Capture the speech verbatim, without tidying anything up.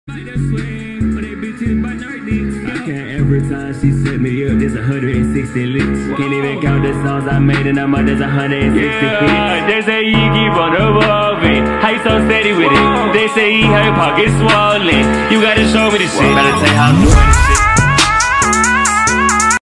Every time she set me up, there's a hundred and sixty licks. Can't even count the songs I made, and I'm up, there's a hundred and sixty yeah, hits. They say he keep on evolving. How you so steady with it? They say he her pockets swollen. You gotta show me the shit. Better tell you how I'm doing this shit.